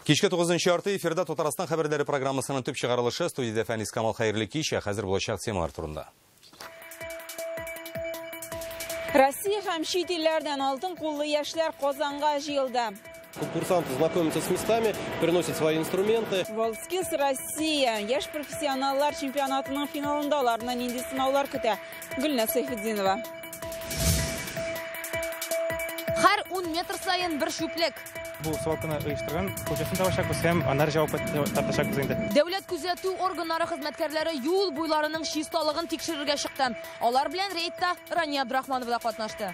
Кешке 9-нчы ярты эфирда Татарстан хәбәрләре программасының төп чыгарылышы студияда Фәнис Камал хәерле кич, хәзер булачак темалар турында. Россия һәм чит илләрдән алтын куллы яшьләр Казанга җыелды. Конкурсанты знакомятся с местами, приносят свои инструменты. WorldSkills Россия яшь профессионаллар чемпионатының финалында аларны нинди сынаулар көтә? Гөлнәр Сайфетдинова. Һәр 10 метр сайын бер шүплек. Бу саватны оештырган хуҗасын табачакбыз һәм аннары җавап тартачакбыз инде. Дәүләт күзәтү органнары хезмәткәрләре юл буйларының чисталыгын тикшерергә чыкты. Алар белән рейдта Рания Абдрахманова да катнашты.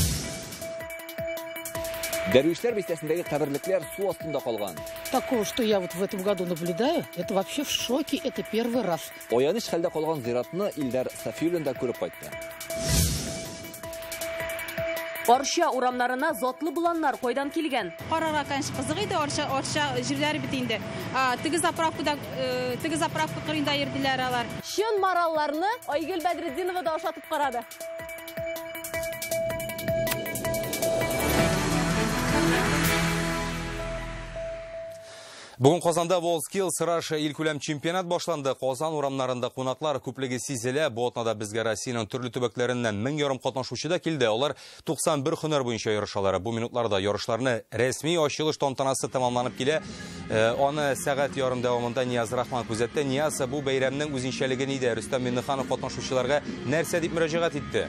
Дәрвишләр бистәсендәге каберлекләр су астында калган. Такого, что я вот в этом году наблюдаю, это вообще в шоке, это первый раз. Аяныч хәлдә калган зиратны Илдар Сафиуллин да күреп кайтты. Арча урамнарына затлы буланнар кайдан килгән? Карарга канчы кызык иде, арча җирләре бит инде. Теге заправка кырында йөрделәр алар. Чын маралларны Айгөл Бәдретдинова да ашатып карады. Бүген Казанда WorldSkills Russia илкүләм чемпионат башланды. Казан урамнарында кунаклар күплеге сизелә. Бу атнада безгә Россиянең төрле төбәкләреннән 1000 катнашучы да килде. Алар 91 һөнәр буенча ярышлары. Бу минутларда ярышларны рәсми ачылыш тантанасы тәмамланып килә. Аны сәгать ярым дәвамында Нияз Рахман күзәтте. Нияз бу бәйрәмнең үзенчәлеге нидә? Рөстәм Миннеханов катнашучыларга нәрсә дип мөрәҗәгать итте?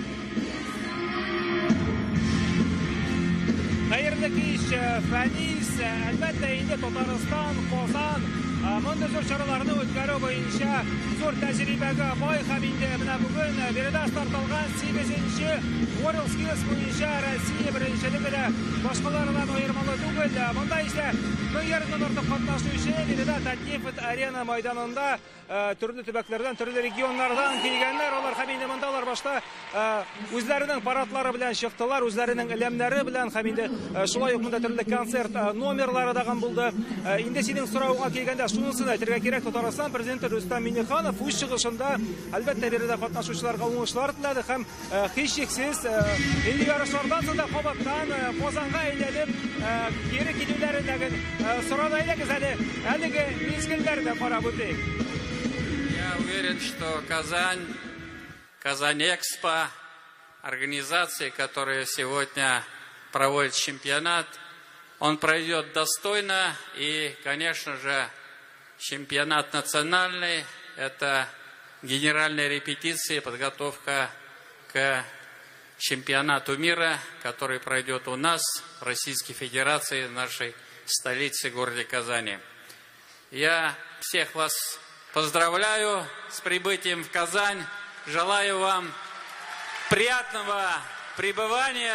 Хәерле кич, Фәнис, әлбәттә инде Татарстан, Казан монда зур чараларны үткәрү буенча зур тәҗрибәгә бай һәм инде менә бүген биредә старталган 8-нче WorldSkills буенча Россия беренчелегендә башкалардан аермалы түгел. Монда исә 1000 артык катнашучы биредә Татнефть арена мәйданында төрле төбәкләрдән, төрле регионнардан килгәннәр. Алар һәм инде монда алар башта үзләренең парадлары белән чыктылар, үзләренең элемнәре белән һәм инде шулай ук монда төрле концерт номерлары да булды. Инде синең сорауга килгәндә шунысын әйтергә кирәк. Татарстан президенты Рөстәм Миннеханов үз чыгышында әлбәттә биредә катнашучыларга уңышлар теләде һәм һичшиксез инде ярышлардан соң да кабаттан Казанга әйләнеп кире килүләрендәге сорауны әйләгез әлеге мизгелләрдә карап үтик. Я уверен, что Казань-Экспо, организации, которая сегодня проводит чемпионат, он пройдет достойно. И, конечно же, чемпионат национальный – это генеральная репетиция, подготовка к чемпионату мира, который пройдет у нас, в Российской Федерации, в нашей столице, городе Казани. Я всех вас поздравляю с прибытием в Казань. Желаю вам приятного пребывания.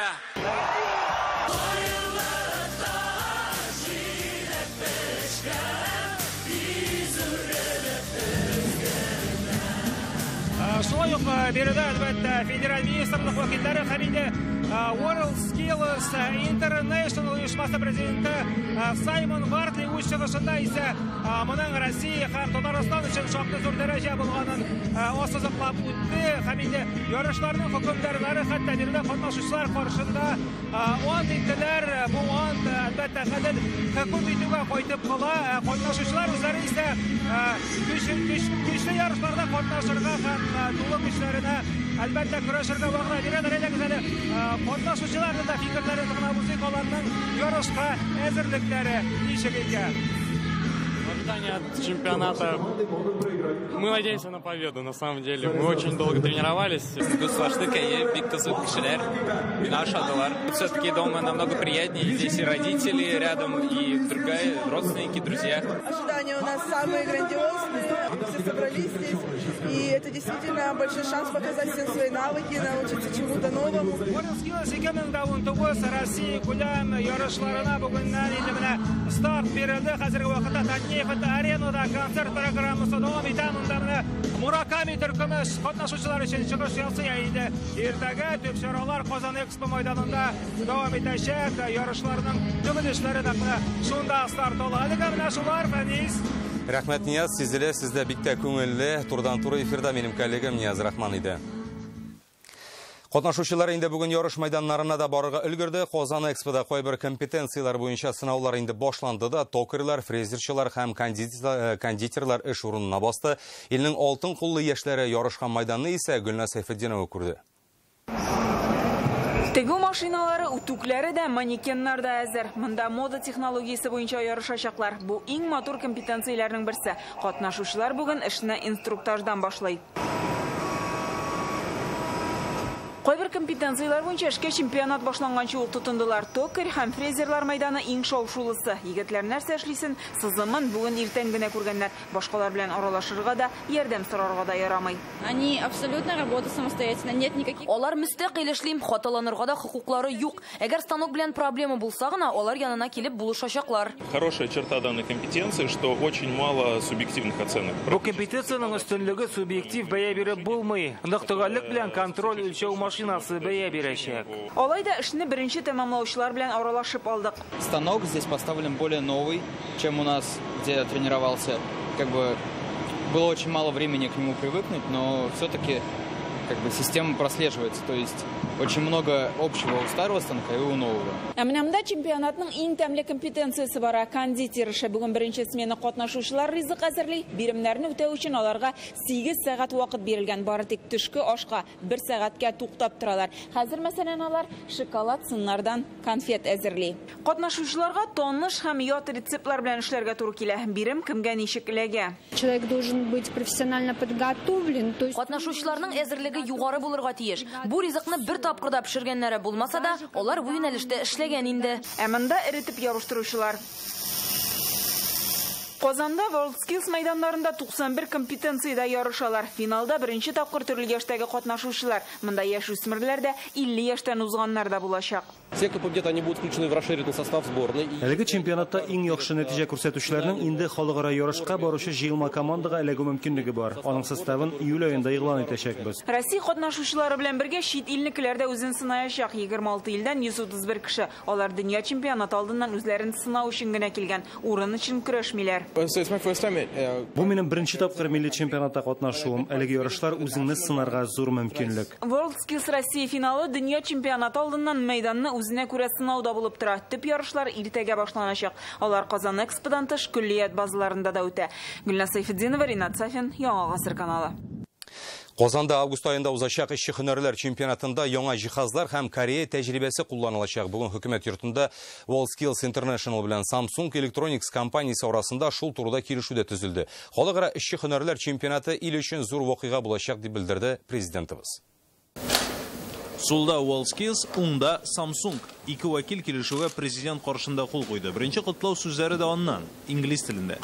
Шулай ук биредә әлбәттә федераль министрлык вәкилләре һәм инде WorldSkills International оешмасы президенты Саймон Бартли үз чыгышында исә моның Россия һәм Татарстан өчен шактый зур дәрәҗә булганын ассызыклап үтте һәм инде ярышларның хөкемдарлары хәтта биредә катнашучылар каршында ант иттеләр. Бу ант әлбәттә хәзер хөкем итүгә кайтып кала. Катнашучылар үзләре исә көчле ярышларда катнашырга һәм тулы көчләренә әлбәттә көрәшергә вәгъдә бирәләр. Катнашучыларның да фикерләрен тыңлап үзик, аларның ярышка әзерлекләре ничек икән? Ожидание от чемпионата. Мы надеемся на победу, на самом деле. Мы очень долго тренировались. Все-таки дома намного приятнее. Здесь и родители рядом, и другие родственники, друзья. Ожидания у нас самые грандиозные. Мы все собрались здесь. И это действительно большой шанс показать всем свои навыки, научиться чему-то новому. WorldSkills 2019 Россия күләм ярышларына бүгеннән инде менә старт бирелде. Хәзерге вакытта Татнефть аренада концерт программасы дәвам итә. Монда менә Мураками төркеме катнашучылар өчен чыгыш ясый инде. Иртәгә төп чаралар Казан-Экспо мәйданында дәвам итәчәк. Ярышларның төзелешләре дә шунда старт ала. Әлегә менә шулар, Фәнис. Рәхмәт, Нияз, сездә бик тә күңелле. Турдан-туры эфирда минем коллегам Нияз Рахман иде. Катнашучылар инде бүгін ярыш майданнарына да барырга өлгерде. Казан Экспода кайбер компетенциялар буенча сынаулар инде башланды да, токерлар, фрезерчылар һәм кондитерлар эш урынына басты. Илнең алтын куллы яшьләре ярышкан майданны исә Гөлназ Сайфетдинова күрде. Тегү машиналары, үтүкләре дә, манекеннар да әзер. Монда мода технологиясы буенча ярышачаклар. Бу иң матур компетенцияләрнең берсе. Катнашучылар бүген эшне инструктаждан башлый. Кайбер компетенциялар буенча эшкә чемпионат башланганчы ул тотындылар. Токер һәм фрезерлар майданы иң шау-шулысы. Егетләр нәрсә эшлисен, сызымын бүген иртән генә күргәннәр. Башкалар белән аралашырга да, ярдәм сорарга да ярамый. Они абсолютно работают самостоятельно, нет никаких... Алар мөстәкыйль эшлим, хаталанырга да хокуклары юк. Әгәр станок белән проблема булса гына, алар янына килеп булышачаклар. Хорошая черта данной компетенции, что очень мало субъективных оценок. Бу компетенциянең өстенлеге субъектив бәя биреп булмый. Ныктыганлык белән контроль үлчәү машинасы бәя бирәчәк. Алайда эшне беренче тәмамлаучылар белән аралашып алдык. Станок здесь поставлен более новый, чем у нас, где я тренировался. Как бы было очень мало времени к нему привыкнуть, но все-таки система прослеживается. То есть очень много общего у старого станка и у нового. Әмнәмдә чемпионатның иң тәмле компетенциясе бара. Кондитер эше бүген беренче смена катнашучылар ризык әзерли. Биремнәрне үтәү өчен аларга 8 сәгать вакыт бирелгән. Бары тик төшке ашка 1 сәгатькә туктап торалар. Хәзер мәсәлән алар шоколад сыннардан конфет әзерли. Катнашучыларга таныш һәм ят рецептлар белән эшләргә туры килә. Бирем кемгә ничек эләгә. Человек должен быть профессионально подготовлен. То есть Катнашучыларның әзерлеге югары булырга тиеш. Бу ризыкны бер тапкырда пешергәннәре булмаса да, алар бу юнәлештә эшләгән инде. Ә монда эретеп ярыштыручылар. Казанда WorldSkills майданнарында 91 компетенциядә ярышалар. Финалда беренче тапкыр төрле яшьтәге катнашучылар. Монда яшь үсмерләр дә, 50 яшьтән узганнар да булачак. Те, кто победит, они будут включены в расширенный состав сборной. Әлеге чемпионатта иң яхшы нәтиҗә күрсәтүчеләрнең инде халыкара ярышка баручы җыелма командага эләгү мөмкинлеге бар. Аның составын июль айында игълан итәчәкбез. Россия катнашучылары белән бергә чит илнекеләр дә үзен сынаячак. 26 илдән 131 кеше. Алар дөнья чемпионаты алдыннан үзләрен сынау өчен генә килгән. Урын өчен көрәшмиләр. Бу минем беренче тапкыр милли чемпионатта катнашуым. Әлеге ярышлар үзеңне сынарга зур мөмкинлек. WorldSkills Россия финалы дөнья чемпионаты алдыннан мәйданны үзенә күрә сынауда булып тора. Төп ярышлар иртәгә башланачак. Алар Казан Эксподан тыш күллият базаларында да үтә. Гөлназ Сайфетдинова, Ринат Сафин, Яңа Гасыр каналы. Казанда август айында узачак эшче һөнәрләр чемпионатында яңа җиһазлар һәм Корея тәҗрибәсе кулланылачак. Бүген хөкүмәт йортында WorldSkills International белән Samsung Electronics компаниясе арасында шул турыда килешү дә төзелде. Халыкара эшче һөнәрләр чемпионаты ил өчен зур вакыйга булачак дип белдерде президентыбыз. Сулда WorldSkills, унда Samsung. Ике вәкил килешүгә президент каршында кул куйды. Беренче котлау сүзләре дә аннан, инглиз телендә.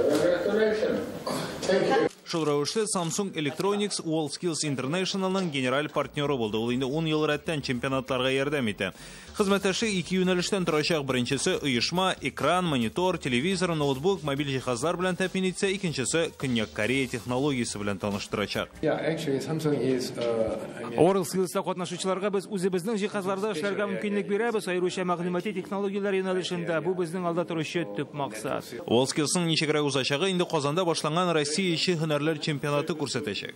Шул рәвештә Samsung Electronics WorldSkills International'ның генераль партнеры булды. Ул инде 10 ел рәттән чемпионатларга ярдәм итә. Хезмәттәше ике юнәлештән торачак. Беренчесе оешма, экран, монитор, телевизор, ноутбук, мобиль җиһазлар белән тәэмин итсә, икенчесе Көньяк Корея технологиясе белән таныштырачак. WorldSkills'та катнашучыларга без үзебезнең җиһазларда эшләргә мөмкинлек бирәбез, аеруча мәгълүмати технологияләр юнәлешендә. Бу безнең алда торучы төп максат. WorldSkills'ның ничегрәк узачагы инде Казанда башланган Россия иши һөнәрләр чемпионаты күрсәтәчәк.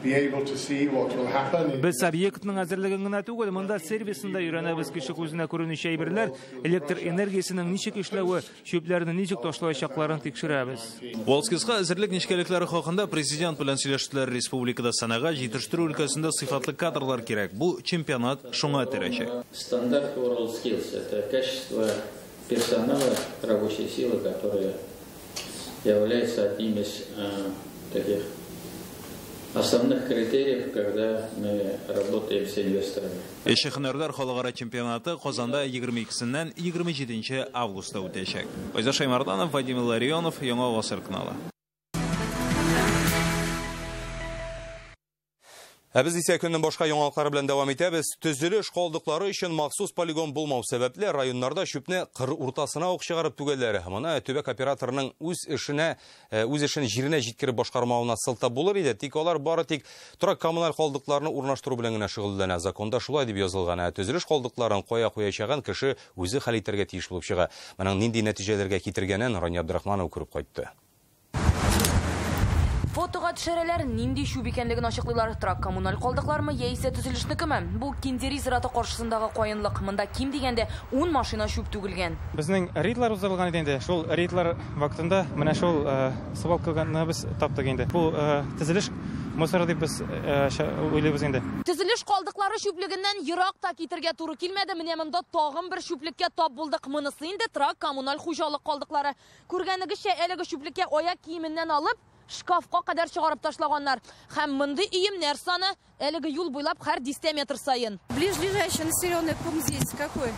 Без объектның әзерлеген генә түгел, монда сервисында өйрәнәбез, кеше күзенә күренүче әйберләр, электр энергиясенең ничек эшләве, чүпләрне ничек ташлаячакларын тикшерәбез. WorldSkills'ка әзерлек нечкәлекләре хакында президент белән сөйләштеләр. Республикада санага җитештерү өлкәсендә сыйфатлы кадрлар кирәк. Бу чемпионат шуңа терәчәк. Стандарт WorldSkills — это качество персонала, рабочей силы, которая является одним из таких основных критериев, когда мы работаем с инвесторами. Эшче һөнәрләр халыкара чемпионаты Казанда 22-сеннән 27 августта үтәчәк. Айза Шаймарданов, Вадим Ларионов, Яңа Гасыр каналы. Без исә көннең башка яңалыклары белән дәвам итәбез. Төзелеш калдыклары өчен махсус полигон булмау сәбәпле районнарда чүпне кыр уртасына ук чыгарып түгәлләре. Моны төбәк операторының үз эшен җиренә җиткереп башкармауына сылтап булыр иде. Тик алар бары тик торак коммуналь калдыкларны урнаштыру белән генә шөгыльләнә. Законда шулай дип язылган. Төзелеш калдыкларын кая куячагын кеше үзе хәл итәргә тиеш булып чыга. Моның нинди нәтиҗәләргә китергәнен Рания Абдрахманова күреп кайтты. Фотога тишәрәләр нинди шүп икәнлеген ачыклыйлар. Трак коммуналь калдыклармы яисә төзелешнекеме? Бу Киндери зираты каршысындагы каенлык. Монда ким дигәндә 10 машина шүп түгелгән. Безнең рейдлар узылган иде. Шул рейдлар вакытында менә шул свалкаганны без таптык инде. Бу төзелеш мусор дип без уйлыйбыз инде. Төзелеш калдыклары шүплегеннән еракта китергә туры килмәде. Менә монда тагын бер шүплеккә тап булдык. Монысы инде трак коммуналь хуҗалык калдыклары. Күргәнегезчә, әлеге шүплеккә аяк киеменнән алып, шкафка кадәр чыгарып ташлаганнар. Һәм мондый өемнәр саны әлеге юл буйлап һәр 10 метр сайын. Ближайший населенный пункт здесь какой?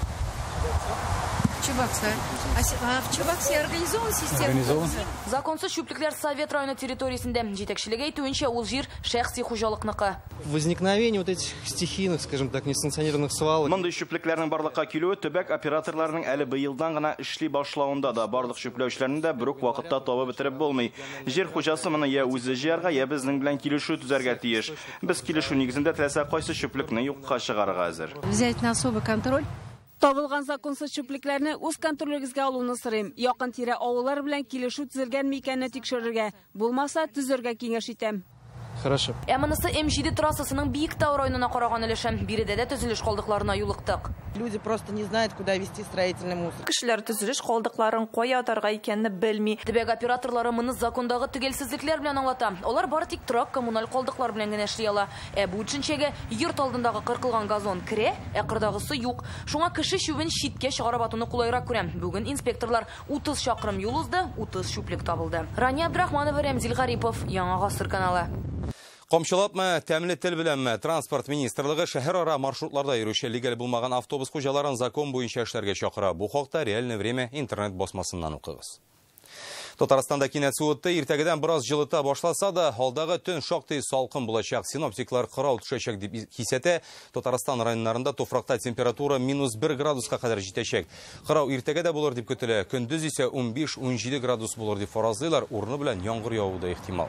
Чебоксар. А в Чебоксаре организован система? Законсыз шүплекләр Совет районы территориясендә. Җитәкчелеге әйтүенчә, ул җир шәхси хуҗалыкныкы. Возникновение вот этих стихийных, скажем так, несанкционированных свалок. Мондый шүплекләрнең барлыкка килүе төбәк операторларының әле быелдан гына эшли башлавында да барлык шүпләүчләрне дә бер үк вакытта табып бетереп булмый. Җир хуҗасы моны я үзе җыярга, я безнең белән килешү төзәргә тиеш. Без килешү нигезендә теләсә кайсы шүплекне юкка чыгарырга әзер. Взять на особый контроль. Табылган законсыз шүплекләрне үз контролегезгә алуны сорыйм. Якын тирә авыллар белән килешү төзелгән микәнне тикшерергә, булмаса төзергә киңәш итәм. Хорошо. Монысы М7 трассасының Биектау районына караган өлеше. Биредә дә төзелеш калдыкларына юлыктык. Люди просто не знают, куда вести строительный мусор. Кешеләр төзелеш калдыкларын кая атарга икәнне белми. Төбәк операторлары моны закондагы төгәлсезлекләр белән аңлата. Алар бары тик трак коммуналь калдыклар белән генә эшли ала. Бу төшенчәгә йорт алдындагы кыркылган газон керә, кырдагысы юк. Шуңа кеше шүбен читкә чыгарып атуны кулайрак күрәм. Бүген инспекторлар 30 чакрым юл узды, 30 шүплек табылды. Рания Абдрахманова, Рәмзил Гарипов, Яңа гасыр каналы. Камчылапмы, тәмле тел беләнме, транспорт министрлыгы шәһәр-ара маршрутларда йөрүче легал булмаган автобус хуҗаларын закон буенча эшләргә чакыра. Бу хакта Реальное время интернет басмасыннан укыгыз. Татарстанда кинәт суытты, иртәгедән бераз җылыта башласа да, алдагы төн шактый салкын булачак. Синоптиклар кырау төшәчәк дип хисәтә. Татарстан районнарында туфракта температура -1 градуска кадәр җитәчәк. Кырау иртәгә дә булыр дип көтелә. Көндез исә 15-17 градус булыр дип фаразлыйлар. Урыны белән яңгыр явуы да ихтимал.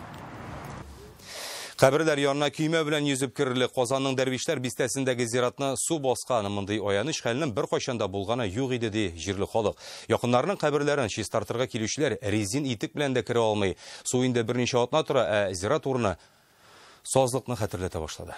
Каберләр янына көймә белән йөзеп кирерлек. Казанның Дәрвишләр бистәсендәге зиратны су баскан. Мондый аяныч хәлнең бер кайчанда булганы юк иде ди җирле халык. Якыннарның каберләрен чистартырга килүчеләр резин итек белән дә керә алмый. Су инде берничә атна тора, зират урыны сазлыкны хәтерләтә башлады.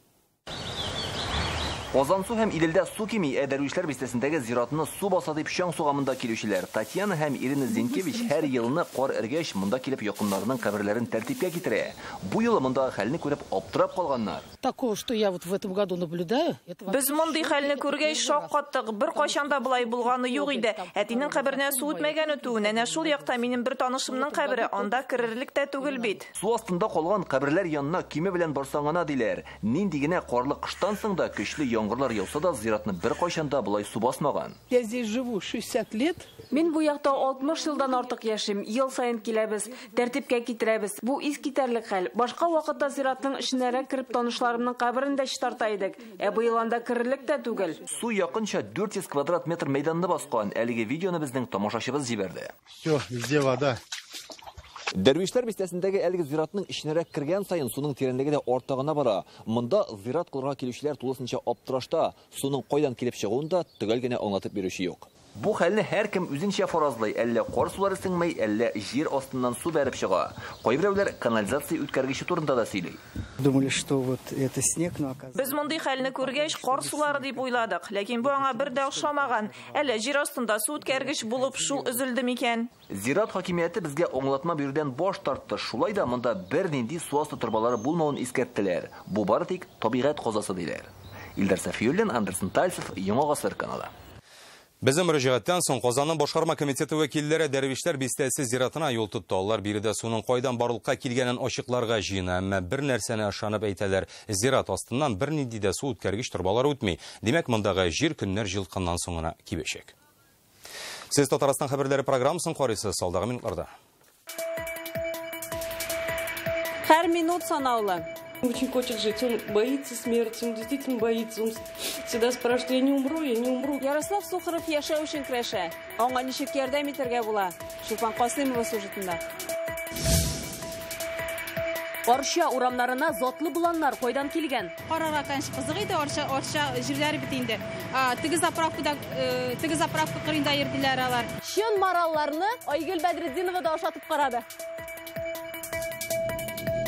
Казан су һәм Иделдә су кими, Дәрвишләр бистәсендәге зиратны су баса дип чаң сугамында килүчеләр. Татьяна һәм Ирина Зинкевич һәр елны кар эргәч монда килеп якыннарының каберләрен тәртипкә китерә. Бу юлы монда хәлне күреп аптырап калганнар. Такого, что я вот в этом году наблюдаю, Без мондый хәлне күргәч шаккаттык. Бер кайчанда булай булганы юк иде. Әтинең каберенә су үтмәгән үтүен, әнә шул якта минем бер танышымның кабере, анда керерлек тә түгел бит. Су астында калган каберләр янына киме белән барсаңана диләр. Нинди генә карлы кыштан соң да көчле яңгырлар яуса да зиратны бер кайчанда булай су басмаган. Я здесь живу 60 лет. Мин бу якта 60 елдан артык яшим. Ел сайын киләбез, тәртипкә китерәбез. Бу искитәрлек хәл. Башка вакытта зиратның эшенәрәк кереп танышларымның каберендә читарта идек. Быел анда керерлек тә түгел. Су якынча 400 квадрат метр мәйданны баскан. Әлеге видеоны безнең тамашачыбыз җибәрде. Всё, везде вода. Дәрвишләр бистәсендәге әлеге зиратның ичнәрәк кергән сайын суның тирәнлеге дә артыгына бара. Монда зират кылырга килүчеләр тулысынча аптырашта, суның кайдан килеп чыгуын да төгәл генә аңлатып бирүче юк. Бу хәлне һәркем үзенчә фаразлый, әллә кар сулары сеңмәй, әллә җир астыннан су бәреп чыга. Кайберәүләр канализация үткәргече турында да сөйли. Думали, что вот это снег, но оказывается. Без мондый хәлне күргәч кар сулары дип уйладык, ләкин бу аңа бер дә охшамаган. Әллә җир астында су үткәргеч булып шул өзелде микән? Зират хакимияте безгә аңлатма бирүдән баш тартты. Шулай да монда бернинди су асты торбалары булмавын искәрттеләр. Бу бары тик табигать казасы диләр. Илдар Сафиуллин, Андерсон Тальцев, Яңа гасыр каналы. Безнең мөрәҗәгатьтән соң Казанның башкарма комитеты вәкилләре Дәрвишләр бистәсе зиратына юл тотты. Алар биредә суның кайдан барлыкка килгәнен ачыкларга җыена, әмма бер нәрсәне ышанып әйтәләр. Зират астыннан бернинди дә су үткәргеч торбалары үтми. Димәк, мондагы җир көннәр җылкыннан соңына кибәчәк. Сез Татарстан хәбәрләре программасын карыйсыз алдагы минутларда. Һәр минут санаулы. Очень хочет жить, он боится смерти, он действительно боится, он всегда спрашивает, я не умру, я не умру. Ярослав Сухаров яшәү өчен көрәшә. Аңа ничек ярдәм итәргә була? Шулпан Касыймова сюжетында. Арча урамнарына затлы буланнар кайдан килгән? Карарга канчы кызык иде, арча җирләре бит инде. Теге заправка кырында йөрделәр алар. Чын маралларны Айгөл Бәдретдинова да ашатып карады.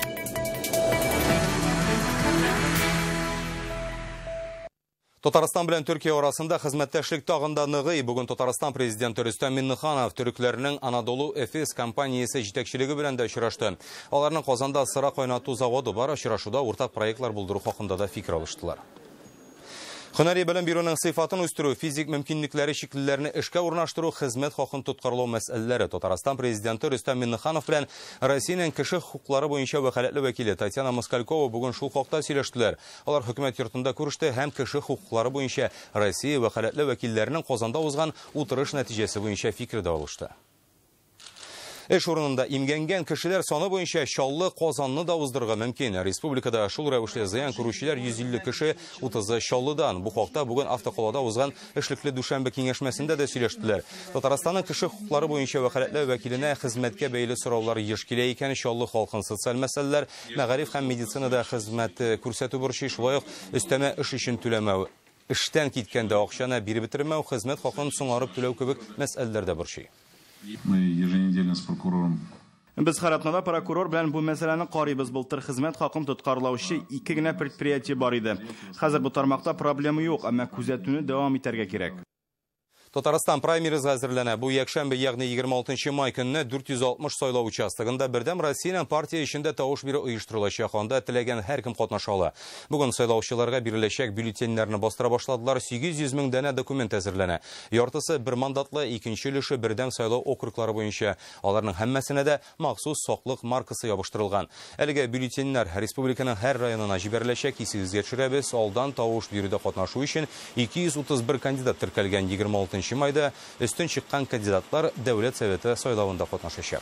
Татарстан белән Төркия арасында хезмәттәшлек тагында ныгый. Бүген Татарстан президенты Рөстәм Миннеханов төрекләрнең Анадолу Эфес компаниясе җитәкчелеге белән дә очрашты. Аларның Казанда сыра кайнату заводы бар, очрашуда уртак проектлар булдыру хакында да фикер алыштылар. Һөнәри белем бирүнең сыйфатын үстерү, физик мөмкинлекләре шиклеләрне эшкә урнаштыру, хезмәт хакын тоткарлау мәсьәләләре Татарстан президенты Рөстәм Миннеханов белән Россиянең кеше хукуклары буенча вәкаләтле вәкиле Татьяна Москалькова бүген шул хакта сөйләштеләр. Алар хөкүмәт йортында күреште һәм кеше хукуклары буенча Россия вәкаләтле вәкилләренең Казанда узган утырыш нәтиҗәсе буенча фикер дә алышты. Эш урынында имгәнгән кешеләр саны буенча Чаллы, Казанны да уздырырга мөмкин. Республикада шул рәвешле зыян күрүчеләр 150 кеше, 30 Чаллыдан. Бу хакта бүген автоколада узган эшлекле дүшәмбе киңәшмәсендә дә сөйләштеләр. Татарстанның кеше хукуклары буенча вәкаләтле вәкиленә хезмәткә бәйле сораулар еш килә икән. Чаллы халкын социаль мәсьәләләр, мәгариф һәм медицинада хезмәт күрсәтү бурычы, шулай ук өстәмә эш өчен түләмәү, эштән киткәндә акчаны биреп бетермәү, хезмәт хакын соңарып түләү кебек мәсьәләләр дә бурычы. Мы еженедельно с прокурором. Без харатнада прокурор белән бу мәсьәләне карыйбыз. Былтыр хезмәт хакын тоткарлаучы 2 генә предприятие бар иде. Хәзер бу тармакта проблема юк, әмма күзәтүне дәвам итәргә кирәк. Татарстан праймериз әзерләнә. Бу якшәмбе, ягъни 26 май көнне 460 сайлау участогында бердәм Россиянең партия эчендә тавыш бирү оештырылачак. Анда теләгән һәркем катнаша ала. Бүген сайлаучыларга биреләчәк бюллетеннәрне бастыра башладылар. 800 мең дәнә документ әзерләнә. Яртысы бер мандатлы, икенче өлеше бердәм сайлау округлары буенча. Аларның һәммәсенә дә махсус саклык маркасы ябыштырылган. Әлегә бюллетеннәр республиканың һәр районына җибәреләчәк. Исегезгә төшерәбез. Алдан тавыш бирүдә катнашу өчен 231 кандидат теркәлгән. 26 майда өстен чыккан кандидатлар Дәүләт Советы сайлавында катнашачак.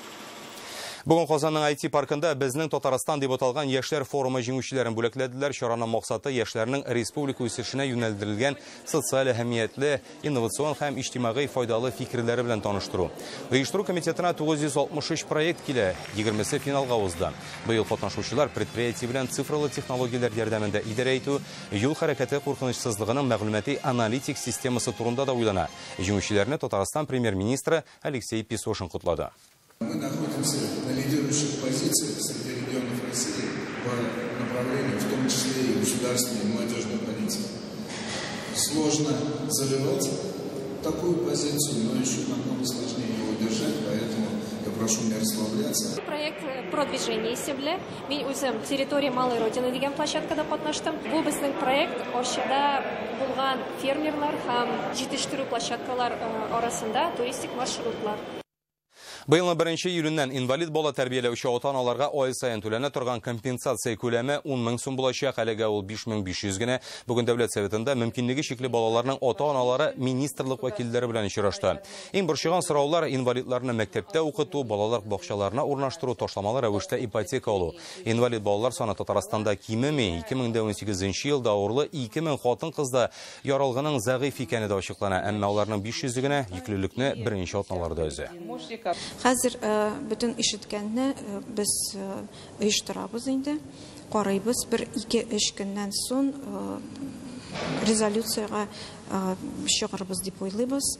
Бүген Казанның IT паркында безнең Татарстан дип аталган яшьләр форумы җиңүчеләрен бүләкләделәр. Чараның максаты яшьләрнең республика үсешенә юнәлдерелгән социаль әһәмиятле, инновацион һәм иҗтимагый файдалы фикерләре белән таныштыру. Оештыру комитетына 963 проект килә, 20се финалга узды. Быел катнашучылар предприятие белән цифрлы технологияләр ярдәмендә идарә итү, юл хәрәкәте куркынычсызлыгының мәгълүмати аналитик системасы турында да уйлана. Җиңүчеләрне Татарстан премьер-министры Алексей Песошин кутлады. Мы находимся на лидирующих позициях среди регионов России по направлению, в том числе и государственной и молодежной политики. Сложно завоевать такую позицию, но еще намного сложнее его держать, поэтому я прошу не расслабляться. Проект продвижения себя. Мен үзем территория Малой Родины дигән площадкада катнаштым. Бу безнең проект Ошчада булган фермерлар һәм җитештерү площадкалар арасында туристик маршрутлар. Быелның 1 июленнән инвалид бала тәрбияләүче ата-аналарга ай сайын түләнә торган компенсация күләме 10 мең сум булачак, әлегә ул 5500 генә. Бүген Дәүләт Советында мөмкинлеге чикле балаларның ата-аналары министрлык вәкилләре белән очрашты. Иң борчыган сораулар инвалидларны мәктәптә укыту, балалар бакчаларына урнаштыру, ташламалы рәвештә ипотека алу. Инвалид балалар саны Татарстанда кимеми. 2018 елда авырлы 2000 хатын-кызда яралгының зәгыйф икәне дә ачыклана, әмма аларның 500 генә йөклелекне беренче атналарда үзе. Хәзер бүтән ишеткәнне без оештырабыз инде. Карыйбыз, 1-2-3 көннән соң резолюцияга чыгарбыз дип уйлыйбыз.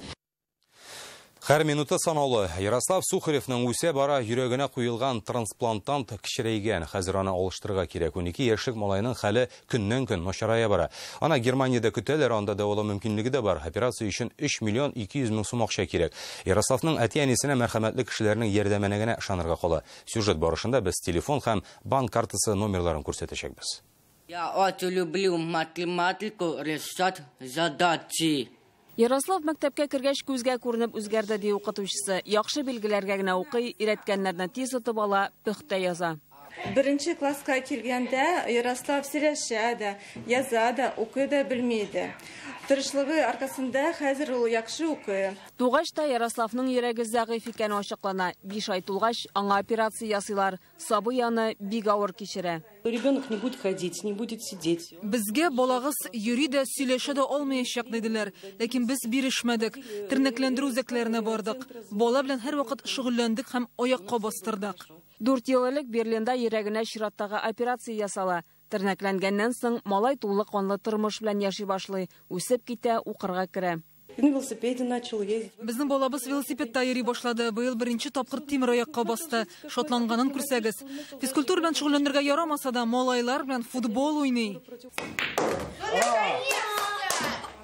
Һәр минуты санаулы. Ярослав Сухаревның үсә бара йөрәгенә куелган трансплантант кичерәйгән. Хәзер аны алыштырырга кирәк. 12 яшьлек малайның хәле көннән-көн начарая бара. Ана Германиядә көтәләр, анда дәвалау мөмкинлеге дә бар. Операция өчен 3 миллион 200 мең сум акча кирәк. Ярославның әти-әнисенә мәрхәмәтле кешеләрнең ярдәменә генә ышанырга кала. Сюжет барышында без телефон һәм банк картасы номерларын күрсәтәчәкбез. Я очень люблю математику, решать задачи. Ярослав мәктәпкә кергәч күзгә күренеп үзгәрде ди укытучысы. Яхшы билгеләргә генә укый, өйрәткәннәрне тиз отып ала, пөхтә яза. Беренче класска килгәндә Ярослав сөйләшә дә, яза да, укый да белмәде. Тырышлыгы аркасында хәзер ул яхшы укый. Тугач та Ярославның йөрәге зәгыйф икәне ачыклана. 5 ай тулгач аңа операция ясыйлар. Сабый аны бик авыр кичерә. Ребенок не будет ходить, не будет сидеть. Безгә балагыз йөри дә, сөйләшә дә алмаячак диделәр. Ләкин без бирешмәдек. Тернәкләндерү үзәкләренә бардык. Бала белән һәрвакыт шөгыльләндек һәм аякка бастырдык. 4 ел элек Берлинда йөрәгенә чираттагы операция ясала. Тернәкләнгәннән соң малай тулы канлы тормыш белән яши башлый, үсеп китә, укырга керә. На велосипеде начал ездить. Безнең балабыз велосипедта йөри башлады. Быел 1-нче тапкыр тимер аякка басты. Шатланганын күрсәгез. Физкультура белән шөгыльләнергә ярамаса да, малайлар белән футбол уйный.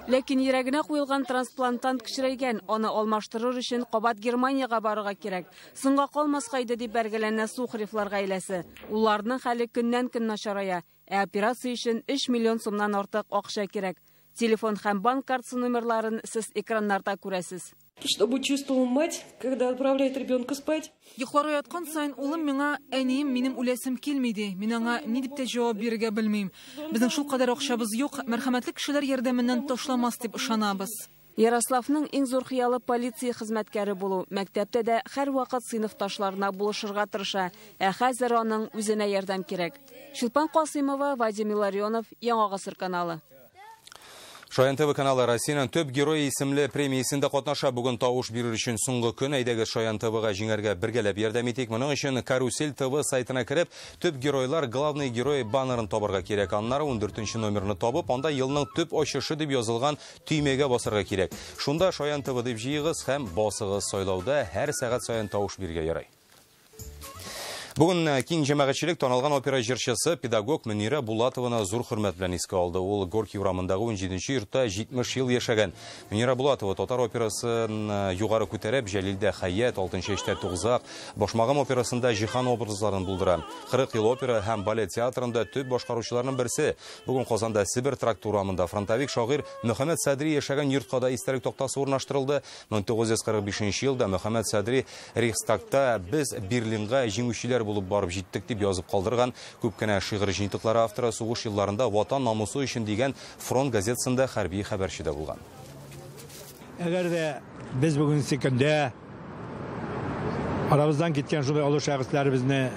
Ләкин йөрәгенә куелган трансплантант кечерәйгән, аны алмаштырыр өчен кабат Германияга барырга кирәк. Соңга калмаска иде дип бәргеләнә Сухаревлар гаиләсе. Уларның хәле көннән-көн начарая. Операция өчен 3 миллион сумнан артык акча кирәк. Телефон һәм банк картасы номерларын сез экраннарда күрәсез. Чтобы чувствовала мать, когда отправляет ребенка спать. Йокларга яткан сайын улым миңа, әнием, минем үләсем килмиде. Мин аңа ни дип тә җавап бирергә белмим. Безнең шул кадәр акчабыз юк, мәрхәмәтле кешеләр ярдәменнән ташламас дип ышанабыз. Ярославның иң зур хыялы полиция хезмәткәре булу. Мәктәптә дә һәр вакыт сыйныфташларына булышырга тырыша, ә хәзер аның үзенә ярдәм кирәк. Шулпан Касыймова, Вадим Илларионов, Яңа гасыр каналы. Шаян ТВ каналы Россиянең төп герой исемле премиясендә катнаша. Бүген тавыш бирер өчен соңгы көн. Әйдәгез Шаян ТВга җиңәргә бергәләп ярдәм итик. Моның өчен Карусель ТВ сайтына кереп, төп геройлар главный герой баннерын табарга кирәк. Аннары 14нче номерны табып, анда елның төп ачышы дип язылган төймәгә басарга кирәк. Шунда Шаян ТВ дип җыегыз һәм басыгыз. Сайлауда һәр сәгать саен тавыш бирергә ярый. Бүген киң җәмәгатьчелек танылган опера җырчысы, педагог Мөнирә Булатованы зур хөрмәт белән искә алды. Ул Горький урамындагы 17нче йортта 70 ел яшәгән. Мөнирә Булатова татар операсын югары күтәреп, Җәлилдә Хәят, 6нчы эштә Тугзак, Башмагым операсында җиһан образларын булдыра. 40 ел опера һәм балет театрында төп башкаручыларның берсе. Бүген Казанда Сибир трактор урамында фронтовик шагыйрь Мөхәммәд Садри яшәгән йортка да истәлек тактасы урнаштырылды. 1945 елда Мөхәммәд Садри Рейхстагта без Берлинга җиңүчеләр булып барып җиттек дип язып калдырган. Күп кенә шигырь җыентыклары авторы сугыш елларында ватан намусы өчен дигән фронт газетасында хәрби хәбәрче дә булган. Әгәр дә без бүген секундә арабыздан киткән шулай олы шәхесләребезне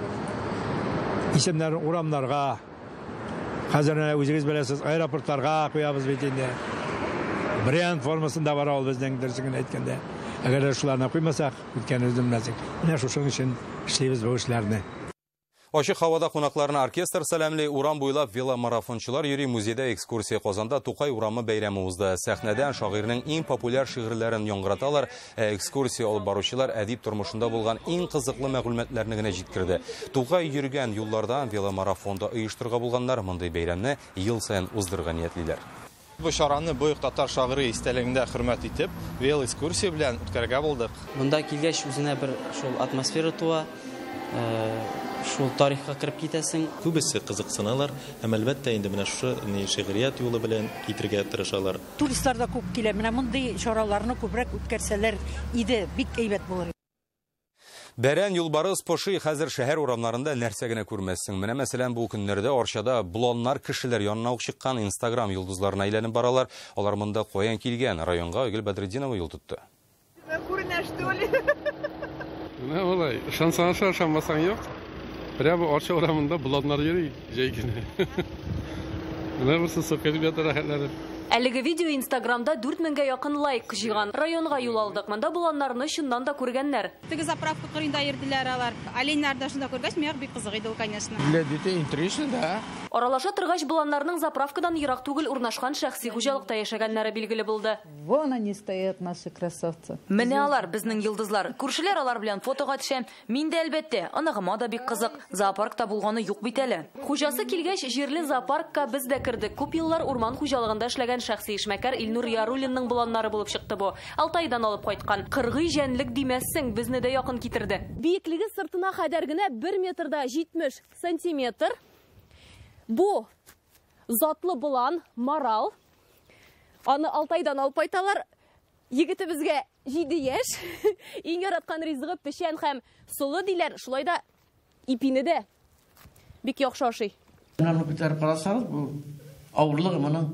исемнәр урамнарга, хәзер үзегез беләсез, аэропортларга куябыз бит инде. Бренд формасында бара ул безнең дөресен әйткәндә. Әгәр шуларны куймасак, үткән үземнәзек. Менә шуның өчен эшләйбез бу эшләрне. Ачык һавада кунакларына оркестр сәламле, урам буйлап веломарафончылар йөри. Музейда экскурсия Казанда Тукай урамы бәйрәме узды. Сәхнәдән шагыйрьнең иң популяр шигырьләрен яңгыраталар. Экскурсия алып баручылар әдип тормышында булган иң кызыклы мәгълүматларны гына җиткерде. Тукай йөргән юллардан веломарафонда оештырга булганнар мондый бәйрәмне ел саен уздырырга ниятлиләр. Бу шараны бөек татар шагыйрь истәлегендә хөрмәт итеп, велоэкскурсия белән үткәргә булдык. Монда килгәч үзенә бер шул атмосфера туа, шул тарихка кирип китәсең. Күбесе кызыксыналар, һәм әлбәттә инде менә шушы шигърият юлы белән китергә тырышалар. Туристлар да күп килә. Менә мондый шараларны күбрәк үткәрсәләр иде, бик әйбәт булыр. Бәрән юлбарыс поши хәзер шәһәр урамнарында нәрсә генә күрмәссең. Менә мәсәлән бу көннәрдә Арчада блоннар кешеләр янына ук чыккан Instagram йолдызларына әйләнеп баралар. Алар монда каян килгән? Районга Гөл Бәдретдинова юл тотты. Күренә, что ли? Менә алай, ышансаң ышанмасаң юк. Прямо Арча урамында блоннар йөри, җәйгене. Менә берсе сокылып ята рәхәтләнеп. Әлеге видео Instagramда 4000-гә якын лайк җыйган. Районга юл алдык. Монда буланнарны чыннан да күргәннәр. Теге заправка кырында йөрделәр алар. Оленнарда шунда күргәч, миңа бик кызык иде ул, конечно. Глядите, интересно, да? Аралаша торгач буланнарның заправкадан ерак түгел урнашкан шәхси хуҗалыкта яшәгәннәре билгеле булды. Вон они стоят, наши красавцы. Менә алар безнең йолдызлар. Күршеләр алар белән фотога төшә. Мин дә әлбәттә, аныгыма да бик кызык. Зоопаркта булганы юк бит әле. Хуҗасы килгәч, җирле зоопаркка без дә кирдек. Күп еллар урман хуҗалыгында эшләгән шәхси эшмәкәр Илнур Яруллинның буланнары булып чыкты бу. Алтайдан алып кайткан. Кыргый җәнлек димәссең, безне дә якын китерде. Биеклеге сыртына кадәр генә 1 метрда 70 сантиметр. Бу затлы булан марал. Аны Алтайдан алып кайталар. Егетебезгә 7 яшь. Иң яраткан ризыгы пешән һәм сулы диләр. Шулай да ипине дә бик яхшы ашый. Менә күтәреп карасагыз, бу авырлыгы моның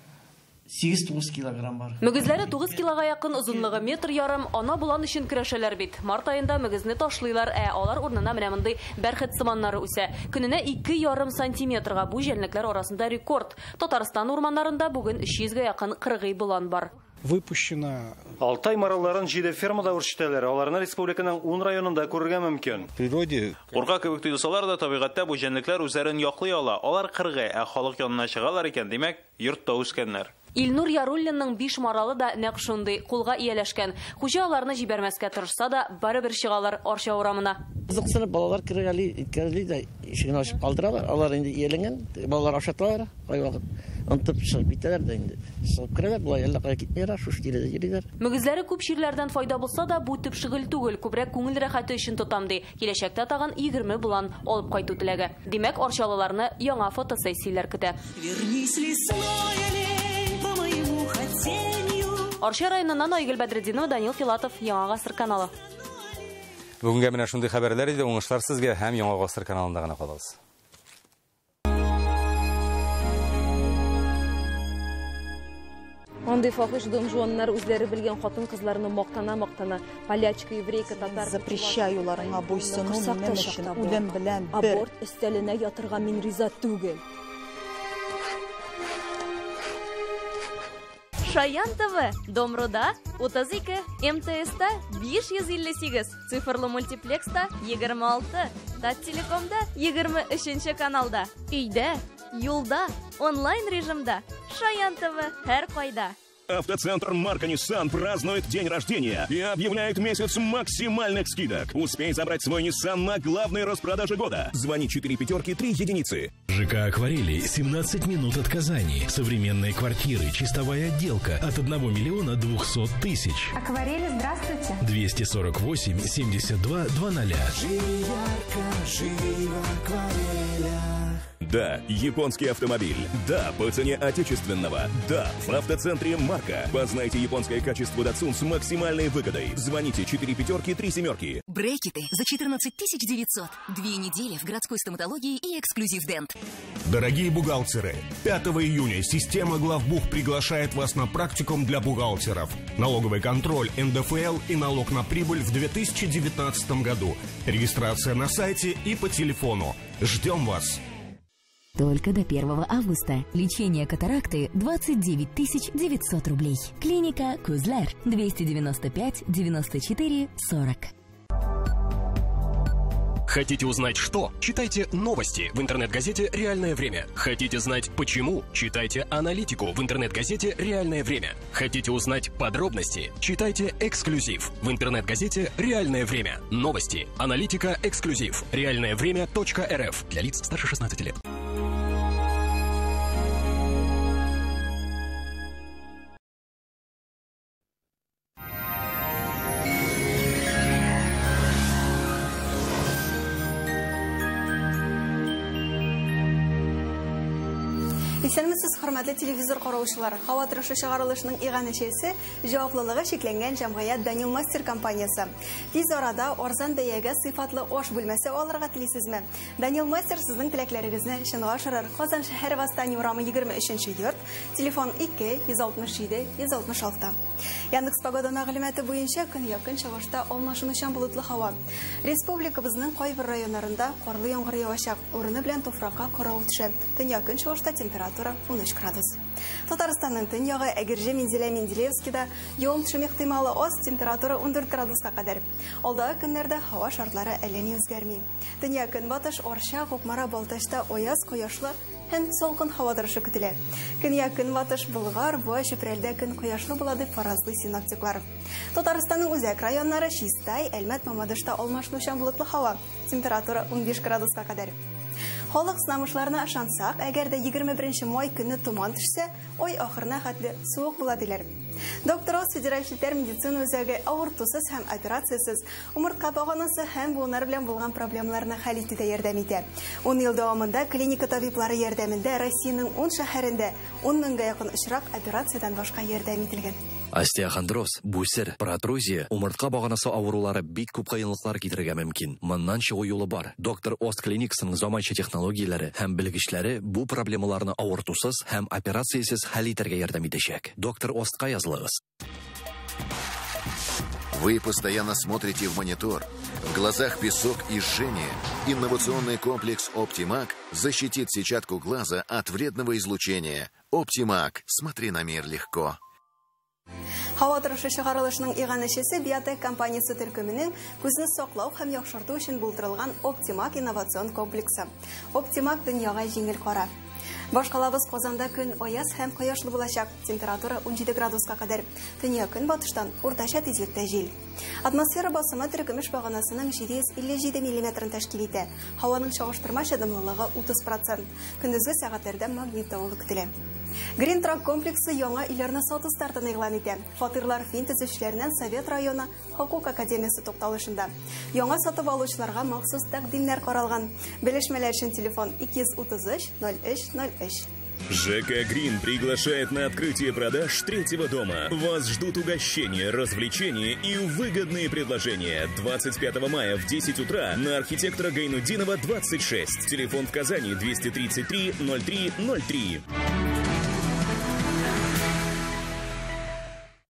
8-9 килограмм бар. Мөгезләре 9 килога якын, озынлыгы метр ярым, ана булан өчен көрәшәләр бит. Март айында мөгезне ташлыйлар, алар урынына менә мондый бәрхет сыманнары үсә. Көненә 2,5 сантиметрга бу җәнлекләр арасында рекорд. Татарстан урманнарында бүген 300-гә якын кыргый булан бар. Выпущено. Алтай маралларын 7 фермада үрчетәләр. Аларны республиканың 10 районында күрергә мөмкин. Природе Урга кебек тоелсалар да табигатьтә бу җәнлекләр үзләрен яклый ала. Алар кыргый, халык янына чыгалар икән, димәк, йортта үскәннәр. Илнур Яруллинның 5 маралы да нәкъ шундый кулга ияләшкән. Хуҗа аларны җибәрмәскә тырышса да, барыбер чыгалар Арча урамына. Кызыксынып балалар кергәли, иткәли дә ишеген ачып калдыралар. Алар инде ияләнгән, балалар ашаталар, кайвакыт. Антып чыгып китәләр дә инде. Чыгып керәләр, булай әллә кая китмәйләр, шушы тирәдә йөриләр. Мөгезләре күп чирләрдән файда булса да, бу төп шөгыль түгел, күбрәк күңел рәхәте өчен тотам ди. Киләчәктә тагын 20 булан алып кайту теләге. Димәк, арчалыларны яңа фотосессияләр көтә. Арча районыннан Айгөл Бәдретдинова, Данил Филатов, Яңа Гасыр каналы. Бүгенге менә шундый хәбәрләр иде, уңышлар сезгә һәм Яңа Гасыр каналында гына калыгыз. Андый фахиш донжуаннар үзләре белгән хатын-кызларны мактана, полячка, еврейка, татар. Запрещаю ларыңа буйсыну минем өчен үлем белән бер. Аборт өстәленә ятырга мин риза түгел. Шаян ТВ, Домруда 32, МТСта 558, цифрлы мультиплекста 26, Таттелекомда 23 каналда, өйдә, юлда, онлайн режимда. Шаян ТВ һәр кайда. Автоцентр марка Nissan празднует день рождения и объявляет месяц максимальных скидок. Успей забрать свой Nissan на главной распродаже года. Звони 4 пятерки 3 единицы. ЖК «Акварели» 17 минут от Казани. Современные квартиры, чистовая отделка от 1 200 000. Акварели, здравствуйте. 248 72 00. Живи ярко, живи в акварелях. Да, японский автомобиль. Да, по цене отечественного. Да, в автоцентре марка. Познайте японское качество Datsun с максимальной выгодой. Звоните 4 пятерки 3 семерки. Брекеты за 14 900. 2 недели в городской стоматологии и эксклюзив Дент. Дорогие бухгалтеры, 5 июня система Главбух приглашает вас на практикум для бухгалтеров. Налоговый контроль, НДФЛ и налог на прибыль в 2019 году. Регистрация на сайте и по телефону. Ждем вас. Только до 1 августа. Лечение катаракты 29 900 рублей. Клиника Кузлер 295 94 40. Хотите узнать что? Читайте новости в интернет-газете «Реальное время». Хотите знать почему? Читайте аналитику в интернет-газете «Реальное время». Хотите узнать подробности? Читайте эксклюзив в интернет-газете «Реальное время». Новости, аналитика, эксклюзив. Реальное-время.рф. Для лиц старше 16 лет. Исәнмесез, хөрмәтле телевизор караучылар. Һава торышы чыгарылышының иганәчесе җаваплылыгы шикләнгән җәмгыять Данил Мастер компаниясе. Тиз арада арзан бәягә сыйфатлы аш бүлмәсе алырга телисезме? Данил Мастер сезнең теләкләрегезне чынга ашырыр. Казан шәһәре Восстание урамы 23 йорт, телефон 2 167 166. Яндекс погода мәгълүматы буенча көн якын чыгышта алмашынучан болытлы һава. Республикабызның кайбер районнарында карлы яңгыр явачак, урыны белән туфракка карау төшә. Төн якын чыгышта температура 13 градус. Татарстанның төньягы Әгерҗе Мензелә-Мензелевскида явым-төшем ихтималы аз, температура 14 градуска кадәр. Алдагы көннәрдә һава шартлары әллә ни үзгәрми. Төньяк көнбатыш Арча, Кукмара, Балтачта аяз, кояшлы һәм салкын һава торышы көтелә. Көньяк көнбатыш Болгар, Буа, Чүпрәлдә көн кояшлы булады фаразлы синоптиклар. Татарстанның үзәк районнары Чистай, Әлмәт, Мамадышта алмашынучан болытлы һава, температура 15 градуска кадәр. Халык сынамышларына ышансак, әгәр дә 21 май көнне туман төшсә, ай ахырына хәтле суык була диләр. Доктор Оз федераль челтәр медицина үзәге авыртусыз һәм операциясыз умыртка баганасы һәм буыннар белән булган проблемаларны хәл итүдә ярдәм итә. 10 ел дәвамында клиника табиблары ярдәмендә Россиянең 10 шәһәрендә 10 меңгә якын очрак операциядан башка ярдәм ителгән. Остеохондроз, бүсер, протрузия, умыртка баганасы авырулары бик күп кыенлыклар китерергә мөмкин. Моннан чыгу юлы бар. Доктор Оз клиникасының заманча технологияләре һәм белгечләре бу проблемаларны авыртусыз һәм операциясыз хәл итәргә ярдәм итәчәк. Доктор Озка язлыгыз. Вы постоянно смотрите в монитор. В глазах песок и жжение. Инновационный комплекс «Оптимак» защитит сетчатку глаза от вредного излучения. «Оптимак». Смотри на мир легко. Һава торышы чыгарылышының иганәчесе Биотек компаниясе төркеменең күзне саклау һәм яхшырту өчен булдырылган Оптимак инновацион комплексы. Оптимак дөньяга җиңел кара. Башкалабыз Казанда көн аяз һәм кояшлы булачак. Температура 17 градуска кадәр. Төньяк көнбатыштан уртача тизлектә җил. Атмосфера басымы төркемеш баганасының 757 мм тәшкил итә. Һаваның чагыштырмача дымлылыгы 30%. Көндезге сәгатьләрдә магнитолы көтелә. Green Truck комплексы яңа үйләрне сату стартын игълан итә. Фатирлар фин төзүчеләреннән Совет районы Хокук академиясе тукталышында. Яңа сатып алучыларга махсус тәкъдимнәр каралган. Белешмәләр өчен телефон 233 0303. ЖК «Грин» приглашает на открытие продаж третьего дома. Вас ждут угощения, развлечения и выгодные предложения. 25 мая в 10 утра на архитектора Гайнудинова 26. Телефон в Казани 233 03 03.